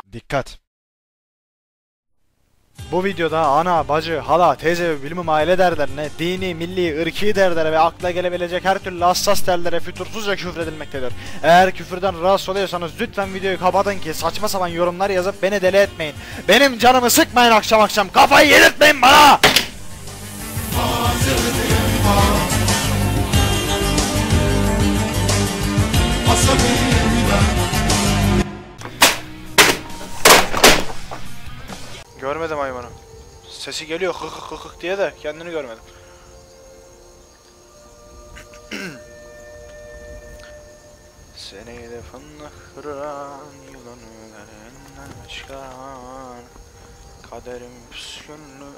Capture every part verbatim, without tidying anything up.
Dikkat! Bu videoda ana, bacı, hala, teyze ve bilmem aile derlerine, dini, milli, ırki derlere ve akla gelebilecek her türlü hassas derlere fütursuzca küfredilmektedir. Eğer küfürden rahatsız oluyorsanız lütfen videoyu kapatın ki saçma sapan yorumlar yazıp beni deli etmeyin. Benim canımı sıkmayın akşam akşam, kafayı yedirtmeyin bana! Görmedim hayvanı. Sesi geliyor hık hık hık hık diye de kendini görmedim. Seni de fındık kıran yılanı derinden çıkaran kaderim püskünlü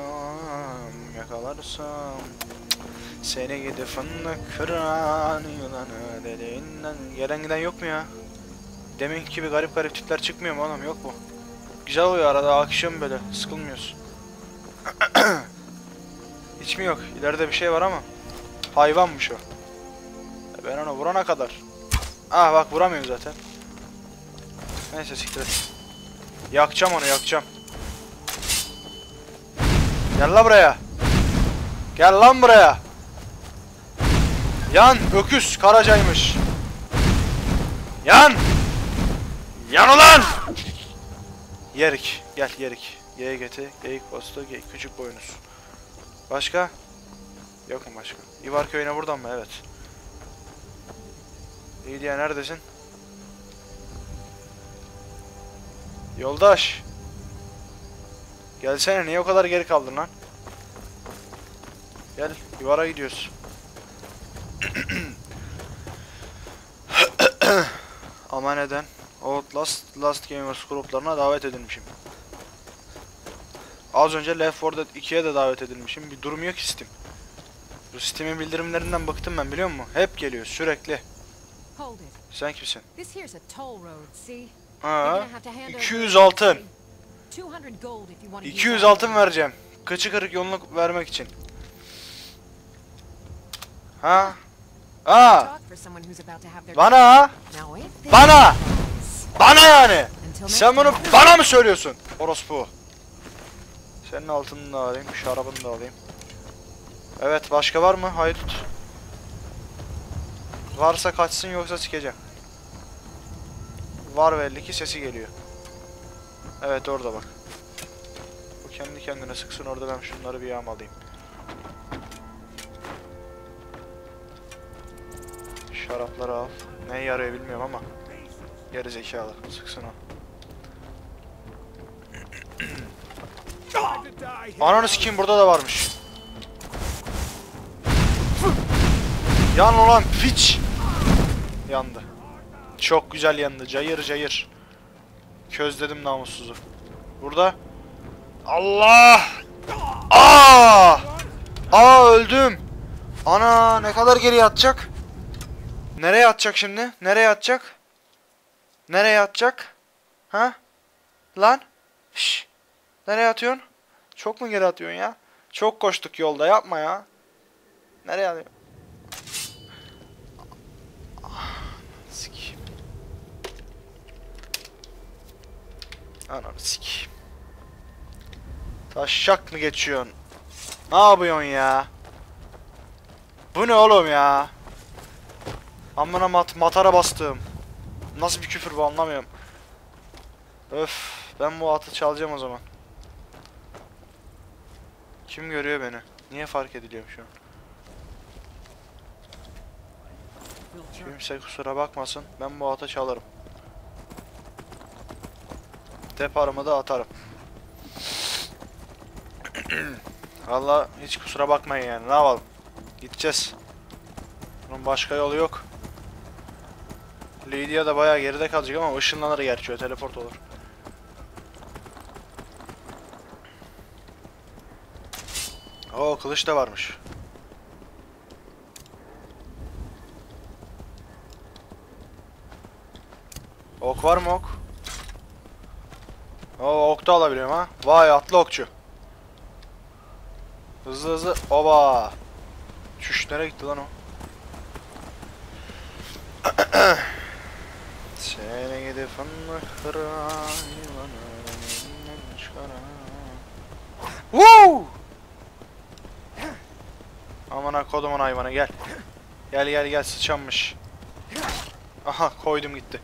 yakalarsam seni gidip fındık kıran yılanı derinden. Gelen giden yok mu ya? Deminki gibi garip garip tipler çıkmıyor mu oğlum, yok mu? Güzel oluyor arada, akşam böyle sıkılmıyoruz. Hiç mi yok? İleride bir şey var ama hayvanmış o. Ben onu vurana kadar. Ah bak, vuramıyorum zaten. Neyse siktir et. Yakacağım onu, yakacağım. Gel lan buraya. Gel lan buraya. Yan öküz karacaymış. Yan. Yan ulan. Yerik. Gel yerik. Y G T, geyik postu, geyik küçük boynuz. Başka? Yok mu başka? İvar köyüne buradan mı? Evet. İyi diye neredesin? Yoldaş. Gelsene, niye o kadar geri kaldın lan? Gel, İvar'a gidiyoruz. Ama neden? Outlast, Last Gamers gruplarına davet edilmişim. Az önce Left four Dead ikiye de davet edilmişim. Bir durum yok Steam. Bu Steam'in bildirimlerinden bıktım ben, biliyor musun? Hep geliyor sürekli. Sen kimsin? Aa, iki yüz altın. iki yüz altın vereceğim. Kıçı kırık yolunu vermek için. Ha? Aa! Bana! Bana! Bana yani! Sen bunu bana mı söylüyorsun? Orospu. Senin altını da alayım, şarabını da alayım. Evet, başka var mı? Haydut. Varsa kaçsın, yoksa sikeceğim. Var belli ki, sesi geliyor. Evet, orada bak. Bu kendi kendine sıksın orada, ben şunları bir yağmalayayım. Şarapları al. Neye yarıyor bilmiyorum ama. Geri zekalı, sıksın o. Ananı sikeyim, burada da varmış. Yan olan piç. Yandı. Çok güzel yandı, cayır cayır. Közledim namussuzu. Burada. Allah! Aa! Aa, öldüm. Ana, ne kadar geriye atacak? Nereye atacak şimdi? Nereye atacak? Nereye atacak? Ha? Lan? Şşş. Nereye atıyorsun? Çok mu geri atıyorsun ya? Çok koştuk yolda, yapma ya. Nereye atıyorsun? Sikeyim. Ananı sikeyim. Taşşak mı geçiyorsun? Ne yapıyorsun ya? Bu ne oğlum ya? Amına mat matara bastım. Nasıl bir küfür bu, anlamıyorum. Öf, ben bu atı çalacağım o zaman. Kim görüyor beni? Niye fark ediliyorum şu an? Kimse kusura bakmasın, ben bu atı çalarım. Deparımı da atarım. Vallahi hiç kusura bakmayın yani, ne yapalım? Gideceğiz. Bunun başka yolu yok. Lydia da bayağı geride kalacak ama ışınlanır gerçi, o teleport olur. Oo, kılıç da varmış. Ok var mı ok? Oo, ok da alabiliyorum ha. Vay, atlı okçu. Hızlı hızlı. Oba. Çüş, nereye gitti lan o? Seni gidip fındık Woo! Amına kodumun hayvanı gel. Gel gel gel sıçanmış. Aha koydum gitti.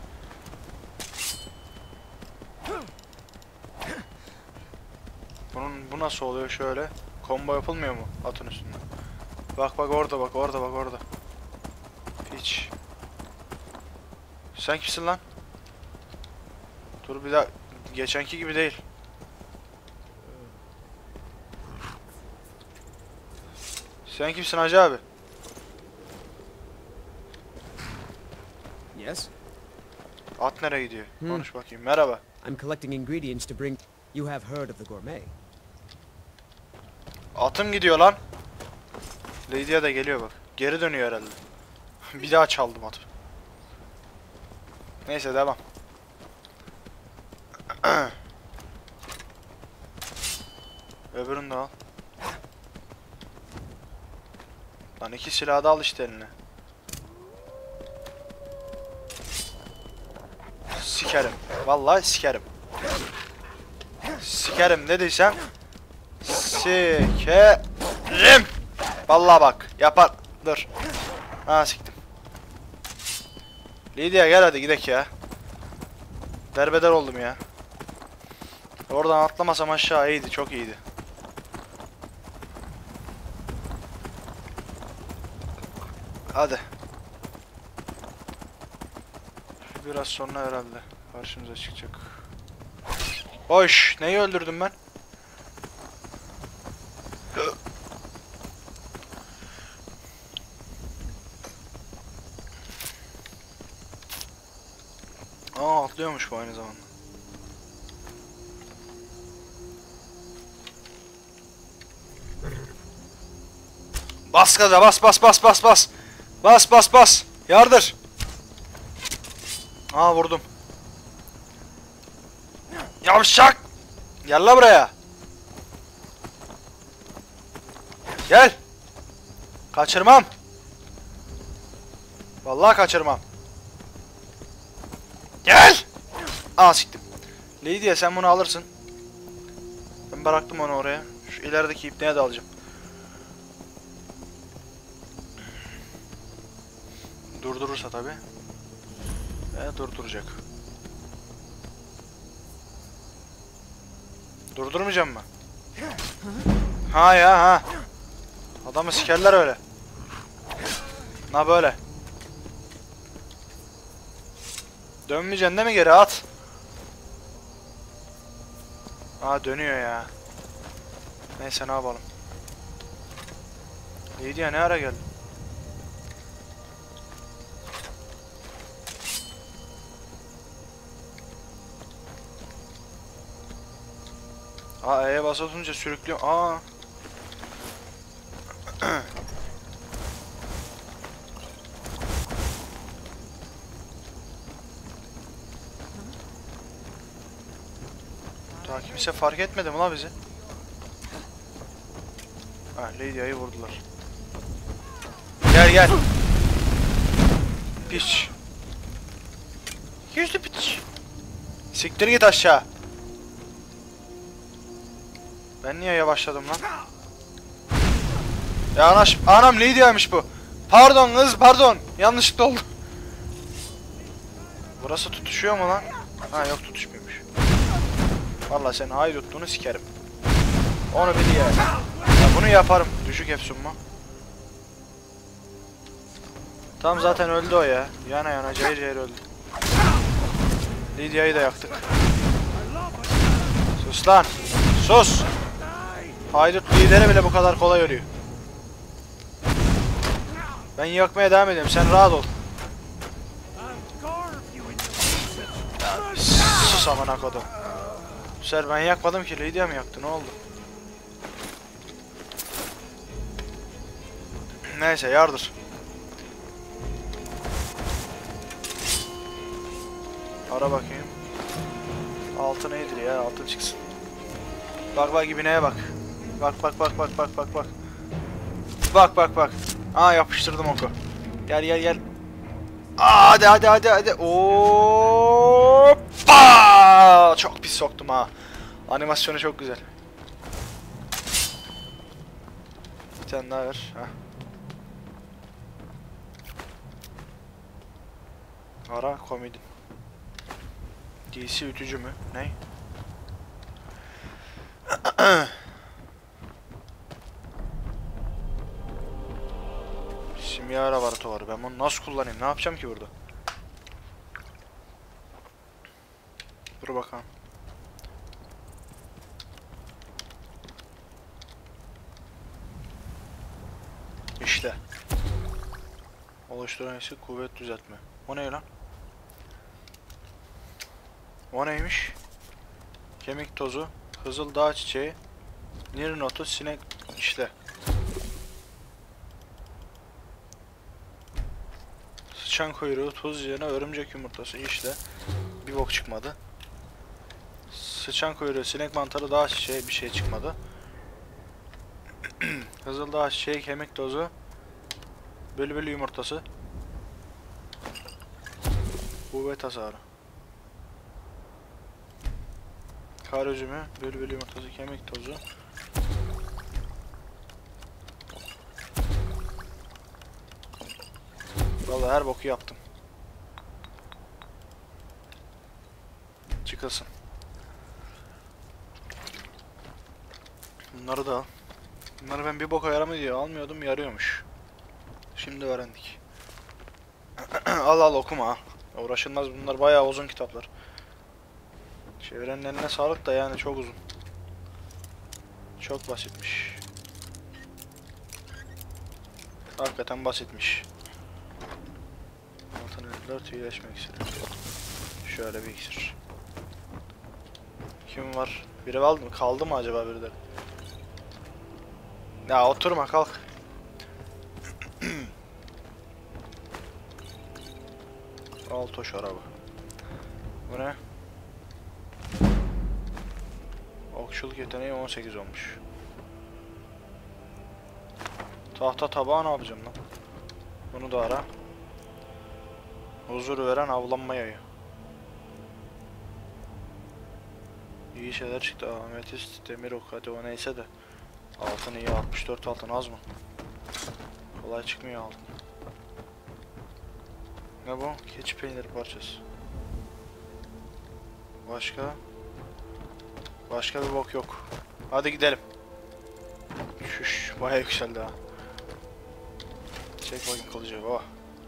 Bunun bu nasıl oluyor şöyle? Combo yapılmıyor mu atın üstünde? Bak bak orada bak orada bak orada. Hiç. Sen kimsin lan? Dur bir daha geçenki gibi değil. Sen kimsin hacı abi? Yes? At nereye gidiyor? Hmm. Konuş bakayım. Merhaba. I'm collecting ingredients to bring... You have heard of the gourmet. Atım gidiyor lan. Lydia da geliyor bak. Geri dönüyor herhalde. Bir daha çaldım atı. Neyse devam. Öbürünü de al. Lan iki silahı da al işte eline. Sikerim. Vallahi sikerim. Sikerim dediysem sikerim. Vallahi bak yapar. Dur. Ha siktim. Lydia gel hadi gidek ya. Derbeder oldum ya. Oradan atlamasam aşağı iyiydi, çok iyiydi. Hadi. Biraz sonra herhalde karşımıza çıkacak. Hoş, neyi öldürdüm ben? Aa atlıyormuş bu aynı zamanda. Bas gaza bas bas bas bas bas. Bas bas bas. Yardır. Aa vurdum. Yavşak. Gel la buraya. Gel. Kaçırmam. Vallahi kaçırmam. Gel. Aa siktim. Lydia sen bunu alırsın. Ben bıraktım onu oraya. Şu ilerideki ipneye de alacağım. Durdurursa tabi. Ve durduracak. Durdurmayacağım mı? Ha ya ha. Adamı sikerler öyle. Na böyle. Dönmeyeceksin değil mi geri at? Aa dönüyor ya. Neyse ne yapalım. İyiydi ya ne ara geldi? Aa E'ye basılınca sürüklüyor. Aa. Daha kimse fark etmedi mi la bizi? Ha Lydia'yı vurdular. Gel gel. Piç. Yüzlü piç. Siktir git aşağı. Ben niye yavaşladım lan? Ya anaş, anam Lydia'ymış bu. Pardon kız pardon. Yanlışlıkla oldu. Burası tutuşuyor mu lan? Ha yok tutuşmuyormuş. Vallahi sen haydutluğunu sikerim. Onu bil ya. Ya bunu yaparım. Düşük efsun mu? Tam zaten öldü o ya. Yana yana cayır cayır öldü. Lydia'yı da yaktık. Sus lan. Sus. Haydut lideri bile bu kadar kolay ölüyor. Ben yakmaya devam ediyorum. Sen rahat ol. Sus amına kodum. Bu sefer ben yakmadım ki. Lydia mı yaktı? Ne oldu? Neyse yardır. Ara bakayım. Altın iyidir ya. Altın çıksın. Bak bak ibineye bak. Bak bak bak bak bak bak bak. Bak bak bak. Aa yapıştırdım oku. Gel gel gel. Aa, hadi hadi hadi hadi. Hoppa! Çok pis soktum ha. Animasyonu çok güzel. Bir tane daha ver. Heh. Ara komedi. D C ütücü mü? Ne? Simya laboratuvarı. Ben bunu nasıl kullanayım? Ne yapacağım ki burada? Dur bakalım. İşte. Oluşturan ise kuvvet düzeltme. O ne lan? O neymiş? Kemik tozu, Kızıl Dağ çiçeği, nir notu, sinek işle. Sıçan kuyruğu, tuz yerine örümcek yumurtası işle. Bir bok çıkmadı. Sıçan kuyruğu, sinek mantarı, dağ çiçeği bir şey çıkmadı. Kızıl Dağ çiçeği, kemik tozu, bülbül yumurtası, kuvvet hasarı. Kar üzümü, bülbül yumurtası, kemik tozu. Vallahi her boku yaptım. Çıkasın. Bunları da al. Bunları ben bir boka yaramıyor diye almıyordum, yarıyormuş. Şimdi öğrendik. Al al okuma ha. Uğraşılmaz, bunlar bayağı uzun kitaplar. Çevirenin eline sağlık da yani çok uzun. Çok basitmiş. Hakikaten basitmiş. Altın dört iyileşme iksiri. Şöyle bir iksir. Kim var? Biri aldı mı? Kaldı mı acaba birileri? Ya oturma, kalk. Alto şarabı. Bu ne? Okçuluk yeteneği on sekiz olmuş. Tahta tabağı ne yapacağım lan? Bunu da ara. Huzur veren avlanma yayı. İyi şeyler çıktı. Ametist, demir ok, hadi o neyse de. Altın iyi, altmış dört altın az mı? Kolay çıkmıyor altın. Ne bu? Keçi peyniri parçası. Başka? Başka bir bok yok. Hadi gidelim. Şuş, bayağı yükseldi ha. Çek bakayım kılıcı. Oh.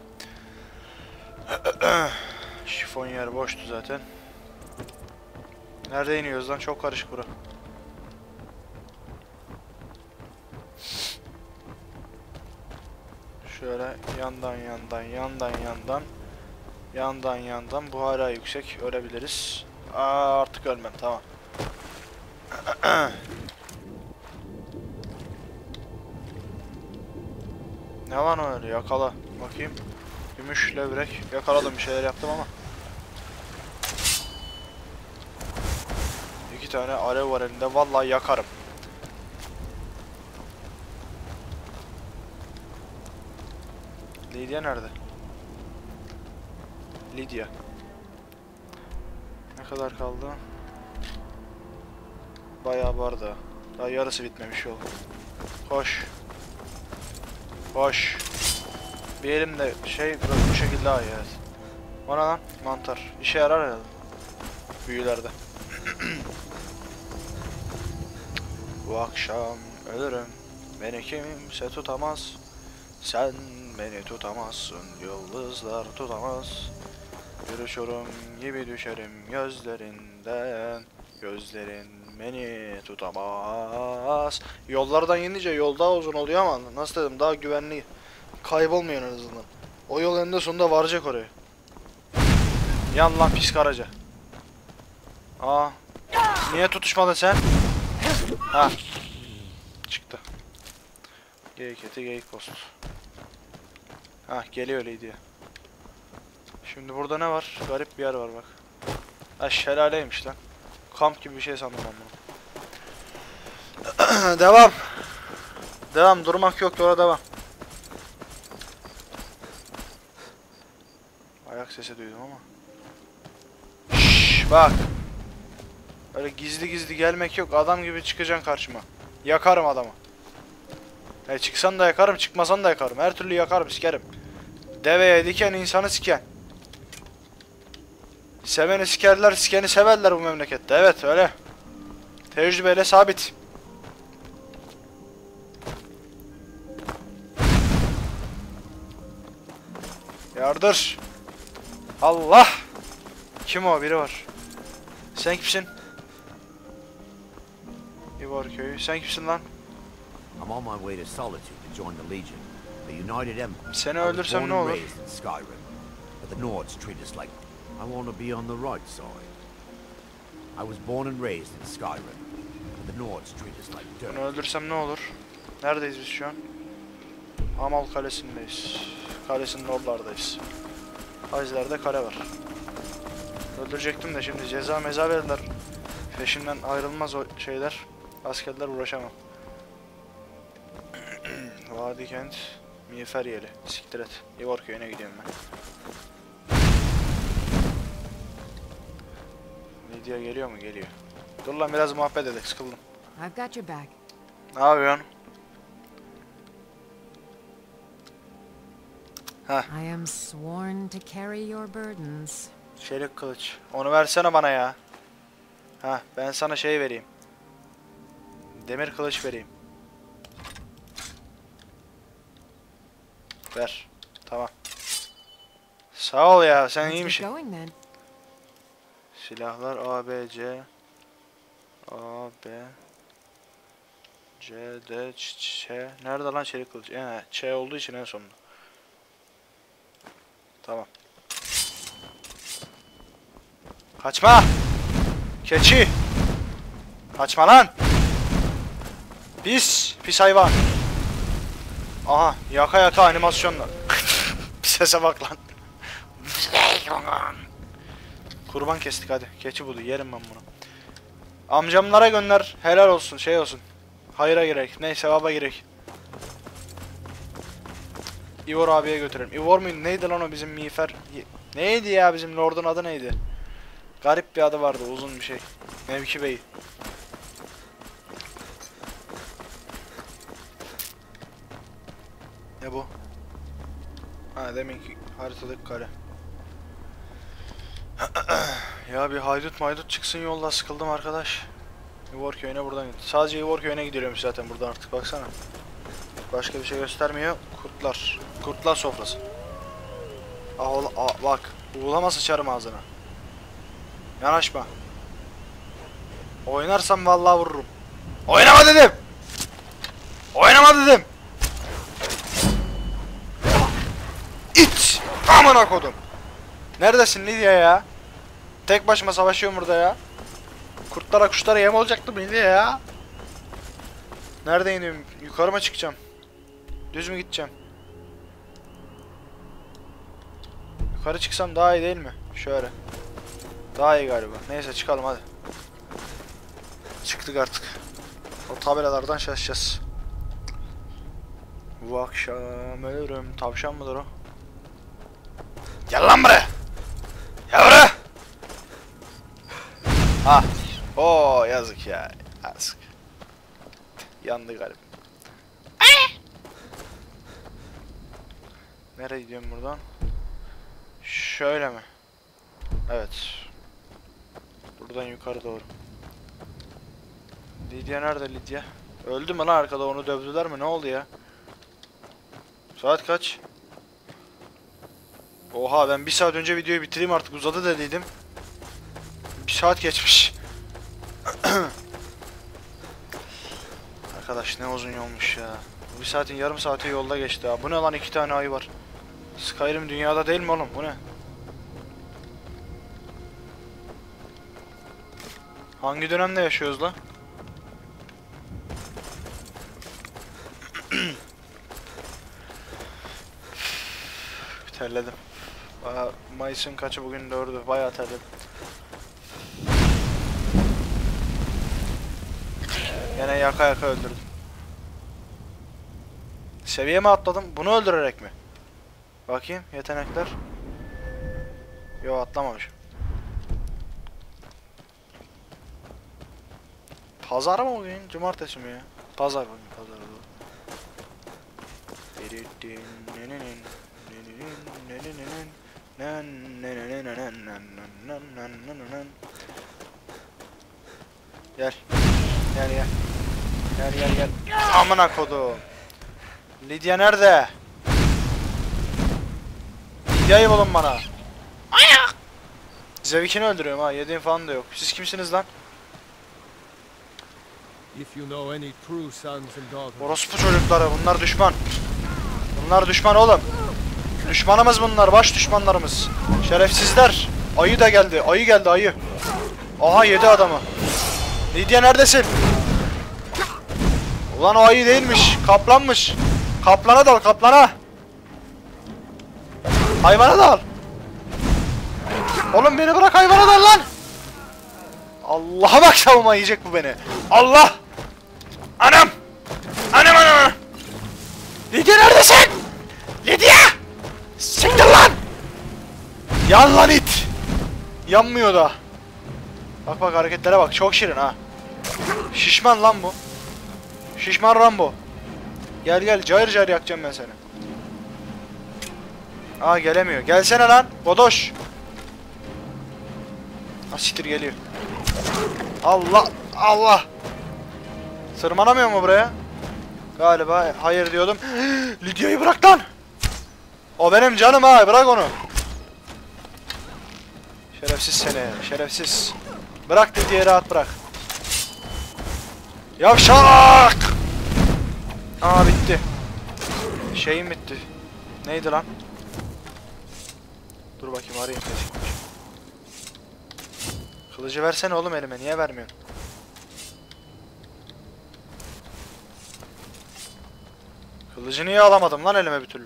Şifon yer boştu zaten. Nerede iniyoruz lan? Çok karışık bura. Şöyle yandan yandan yandan yandan yandan yandan, bu hala yüksek, ölebiliriz. Aa, artık ölmem, tamam. Ne lan öyle, yakala bakayım. Gümüş levrek yakaladım, bir şeyler yaptım ama. İki tane alev var elinde, vallahi yakarım. Lydia nerede? Lydia. Ne kadar kaldı? Bayağı vardı. Daha yarısı bitmemiş yol. Koş. Koş. Bir elimde şey bu şekilde daha iyi, evet. Bana lan mantar. İşe yarar herhalde. Büyülerde. Bu akşam ölürüm. Beni kimse tutamaz. Sen beni tutamazsın. Yıldızlar tutamaz. Bir uçurum gibi düşerim gözlerinden. Gözlerin beni tutamaz. Yollardan inince yol daha uzun oluyor ama nasıl dedim, daha güvenli. Kaybolmuyor en azından. O yol eninde sonunda varacak oraya. Yan lan pis karaca. Aa. Niye tutuşmadın sen? Ha. Çıktı. Geyik eti, geyik postu. Ha, geliyor Lydia. Şimdi burada ne var? Garip bir yer var bak. Ha, şelaleymiş lan. Kamp gibi bir şey sandım ben bunu. Devam. Devam, durmak yok, yola devam. sesi duydum ama. Şşş, bak. Öyle gizli gizli gelmek yok. Adam gibi çıkacaksın karşıma. Yakarım adamı. E çıksan da yakarım, çıkmasan da yakarım. Her türlü yakarım, sikerim. Deveye diken insanı siken. Seveni sikerler, sikeni severler bu memlekette. Evet öyle. Tecrübeyle sabit. Yardır. Allah. Kim o? Biri var. Sen kimsin? Ivor köyü. Sen kimsin lan? I'm on my way to Solitude to join the Legion, the United Empire. Seni I was öldürsem born ne and olur? raised in Skyrim, but the Nords treat us like I want to be on the right side. I was born and raised in Skyrim, but the Nords treat us like dirt. Bunu öldürsem ne olur? Neredeyiz biz şu an? Amal Kalesi'ndeyiz. Kalesinin oralardayız. Hacilerde kale var. Öldürecektim de şimdi ceza meza verdiler. Peşimden ayrılmaz o şeyler. Askerler uğraşamam. Vadi kent. Miğfer yeli. Siktir et. Ivor köyüne gidiyorum ben. Lydia geliyor mu? Geliyor. Dur lan biraz muhabbet edelim. Sıkıldım. I've got your back. Ne yapıyorsun? Heh. I am sworn to carry your burdens. Çelik kılıç. Onu versene bana ya. Ha, ben sana şey vereyim. Demir kılıç vereyim. Ver. Tamam. Sağ ol ya, sen Let's get iyiymişsin. going then. Silahlar A, B, C. A, B. C, D, Ç, Ç. Nerede lan çelik kılıç? Ee, Ç olduğu için en sonunda. Tamam. Kaçma! Keçi! Kaçma lan! Pis! Pis hayvan! Aha! Yaka yaka animasyonla. Sese bak lan. Kurban kestik hadi. Keçi budu. Yerim ben bunu. Amcamlara gönder. Helal olsun. Şey olsun. Hayra gerek. Neyse sevaba gerek. Ivor abiye götürelim. Ivor muydu? Neydi lan o bizim miğfer? Neydi ya bizim lordun adı neydi? Garip bir adı vardı. Uzun bir şey. Mevki Bey. Ne bu? Ha deminki haritadaki kare. Ya bir haydut maydut çıksın yolda, sıkıldım arkadaş. Ivor köyüne buradan git. Sadece Ivor köyüne gidiyormuş zaten buradan artık, baksana. Başka bir şey göstermiyor. Kurtlar. Kurtlar sofrası. Ah, ola, ah bak. Uğulama sıçarım ağzına. Yanaşma. Oynarsam vallahi vururum. Oynama dedim. Oynama dedim. İç. Amına kodum. Neredesin Lydia ya? Tek başıma savaşıyorum burada ya. Kurtlara kuşlara yem olacaktım Lydia ya. Nerede iniyorum? Yukarı mı çıkacağım? Düz mü gideceğim? Yukarı çıksam daha iyi değil mi? Şöyle. Daha iyi galiba. Neyse çıkalım hadi. Çıktık artık. O tabelalardan şaşacağız. Bu akşam ölürüm. Tavşan mıdır o? Gel lan buraya. Gel buraya. Ah. Oo yazık ya. Yazık. Yandı galiba. Nereye gidiyorum buradan? Şöyle mi? Evet. Buradan yukarı doğru. Lydia nerede Lydia? Öldü mü lan arkada, onu dövdüler mi? Ne oldu ya? Saat kaç? Oha, ben bir saat önce videoyu bitireyim artık, uzadı dediydim. Bir saat geçmiş. Arkadaş ne uzun yolmuş ya. Bir saatin yarım saati yolda geçti ya. Bu ne lan, iki tane ay var. Skyrim dünyada değil mi oğlum? Bu ne? Hangi dönemde yaşıyoruz la? Terledim. Bayağı, Mayıs'ın kaçı bugün? Dördü. Bayağı terledim. Yine yaka yaka öldürdüm. Seviye mi atladım? Bunu öldürerek mi? Bakayım yetenekler. Yo atlamamışım. Pazar mı bugün? Cumartesi mi ya? Pazar bugün, pazar. Gel. Gel gel. Gel gel gel. Amına kodum. Lydia nerede? Lydia'yı bulun bana. Ayak. Zevkini öldürüyorum ha. Yediğim falan da yok. Siz kimsiniz lan? If you know any true sons and daughters. Orospu çocukları. Bunlar düşman. Bunlar düşman oğlum. Düşmanımız bunlar. Baş düşmanlarımız. Şerefsizler. Ayı da geldi. Ayı geldi ayı. Aha yedi adamı. Lydia neredesin? Ulan o ayı değilmiş. Kaplanmış. Kaplana dal kaplana. Hayvana dal. Oğlum beni bırak, hayvana dal lan. Allah'a bak, savunma yiyecek bu beni. Allah. Anam. Anam anam. Lydia neredesin? Lydia. Siktir lan. Yan lan it. Yanmıyor da. Bak bak hareketlere bak, çok şirin ha. Şişman lan bu. Şişman Rambo. Gel gel, cayır cayır yakacağım ben seni. Aa gelemiyor. Gelsene lan bodoş. Asitir geliyor. Allah Allah. Sırmanamıyor mu buraya? Galiba hayır diyordum. Lydia'yı bırak lan. O benim canım ha, bırak onu. Şerefsiz seni, şerefsiz. Bırak Lydia'yı rahat bırak. Yavşak! Aa bitti. Şeyim bitti. Neydi lan? Dur bakayım arayayım. Kılıcı versene oğlum elime, niye vermiyorsun? Kılıcı niye alamadım lan elime bir türlü?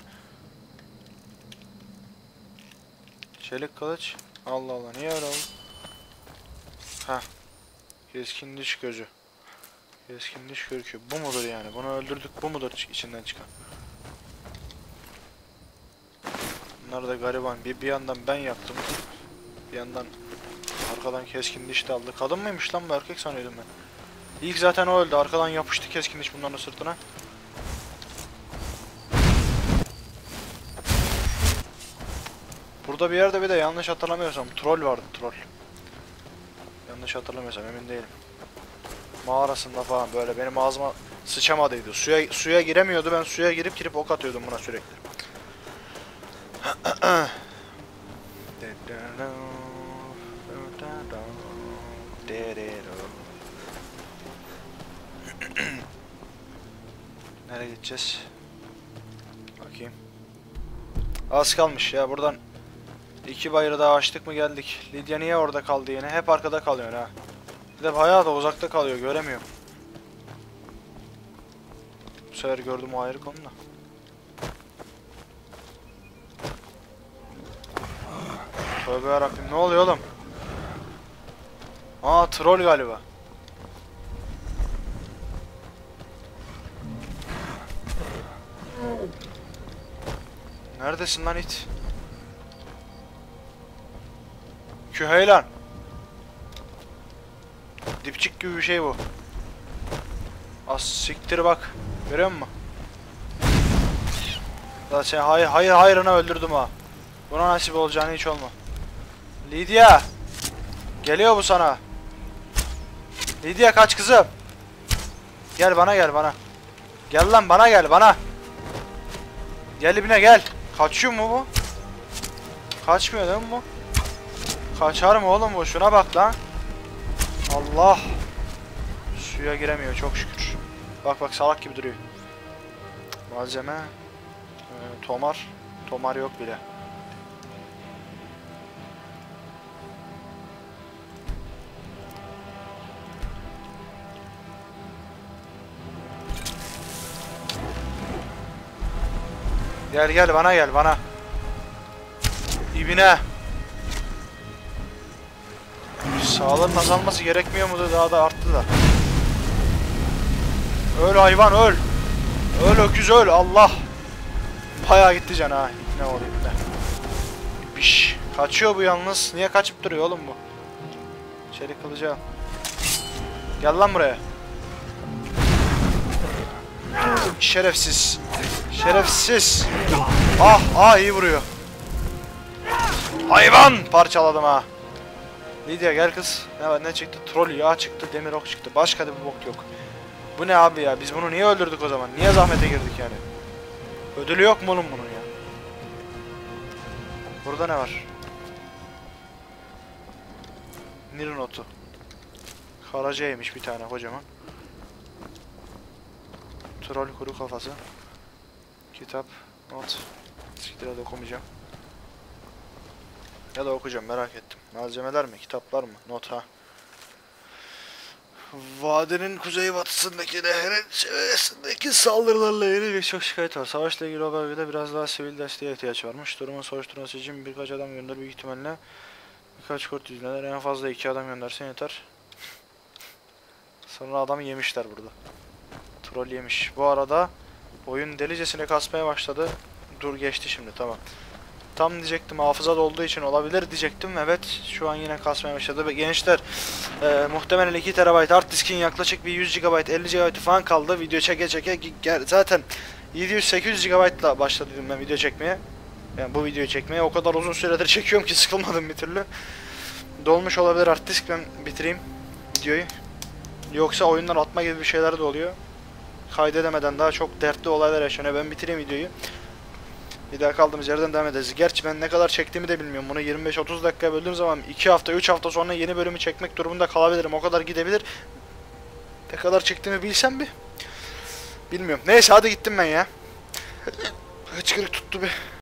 Çelik kılıç. Allah Allah, niye öyle oldu? Heh. Keskin diş gözü. Keskin diş kürkü. Bu mudur yani? Bunu öldürdük. Bu mudur içinden çıkan? Bunlar da gariban. Bir, bir yandan ben yaktım. Bir yandan arkadan keskin diş de aldı. Kadın mıymış lan bu, erkek sanıyordum ben. İlk zaten o öldü. Arkadan yapıştı keskin diş bunların sırtına. Burada bir yerde bir de yanlış hatırlamıyorsam troll vardı, troll. Yanlış hatırlamıyorsam emin değilim. Mağarasında falan böyle benim ağzıma sıçamadıydı. Suya suya giremiyordu. Ben suya girip girip ok atıyordum buna sürekli. Nereye gideceğiz? Bakayım. Az kalmış ya, buradan iki bayırı daha açtık mı geldik. Lydia niye orada kaldı yine? Hep arkada kalıyor ha. Bir de bayağı da uzakta kalıyor, göremiyorum. Bu sefer gördüm o ayrı konu da. Tövbe yarabbim, ne oluyor oğlum? Aa troll galiba. Neredesin lan it? Küheylan. Dipçik gibi bir şey bu. Az siktir bak. Görüyor musun? Daha sen hayır hayır hayrına öldürdüm ha. Buna nasip olacağını hiç olma. Lydia. Geliyor bu sana. Lydia kaç kızım. Gel bana, gel bana. Gel lan bana, gel bana. Gel ibine gel. Kaçıyor mu bu? Kaçmıyor değil mi bu? Kaçar mı oğlum bu? Şuna bak lan. Allah. Suya giremiyor çok şükür. Bak bak salak gibi duruyor. Malzeme. Ee, tomar. Tomar yok bile. Gel gel bana, gel bana. İbine. Sağlığın azalması gerekmiyor mu da daha da arttı da. Öl hayvan öl. Öl öküz öl, Allah. Bayağı gitti can ha. Ne oluyor ne? Piş. Kaçıyor bu yalnız. Niye kaçıp duruyor oğlum bu? Çelik kılıcı al. Gel lan buraya. Şerefsiz. Şerefsiz. Ah ah iyi vuruyor. Hayvan! Parçaladım ha. Lydia gel kız. Ne var ne çıktı? Troll yağ çıktı, demir ok çıktı. Başka da bir bok yok. Bu ne abi ya? Biz bunu niye öldürdük o zaman? Niye zahmete girdik yani? Ödülü yok mu oğlum bunun ya? Burada ne var? Nir notu. Karacaymış bir tane kocaman. Troll kuru kafası. Kitap, not. Siktir hadi okumayacağım. Ya da okuyacağım merak ettim. Malzemeler mi? Kitaplar mı? Not ha. Vadinin kuzeybatısındaki nehrin çevresindeki saldırılarla ilgili birçok şikayet var. Savaşla ilgili o bölgede biraz daha sivil desteğe ihtiyaç varmış. Durumun soruşturması için birkaç adam gönder büyük ihtimalle. Birkaç kurt yüzüneler en fazla iki adam göndersen yeter. Sonra adamı yemişler burada. Troll yemiş. Bu arada oyun delicesine kasmaya başladı. Dur geçti şimdi tamam. Tam diyecektim hafıza dolduğu için olabilir diyecektim. Evet şu an yine kasmaya başladı. Ve gençler e, muhtemelen iki terabayt hard diskin yaklaşık bir yüz gigabayt elli gigabayt falan kaldı. Video çeke çeke zaten yedi yüz sekiz yüz gigabaytla başladım ben video çekmeye. Yani bu videoyu çekmeye o kadar uzun süredir çekiyorum ki sıkılmadım bir türlü. Dolmuş olabilir hard disk, ben bitireyim videoyu. Yoksa oyundan atma gibi bir şeyler de oluyor. Kaydedemeden daha çok dertli olaylar yaşanıyor. Ben bitireyim videoyu. Bir daha kaldığımız yerden devam ederiz. Gerçi ben ne kadar çektiğimi de bilmiyorum. Bunu yirmi beş otuz dakikaya böldüğüm zaman iki hafta üç hafta sonra yeni bölümü çekmek durumunda kalabilirim. O kadar gidebilir. Ne kadar çektiğimi bilsem bir. Bilmiyorum. Neyse hadi gittim ben ya. Hıçkırık tuttu bir.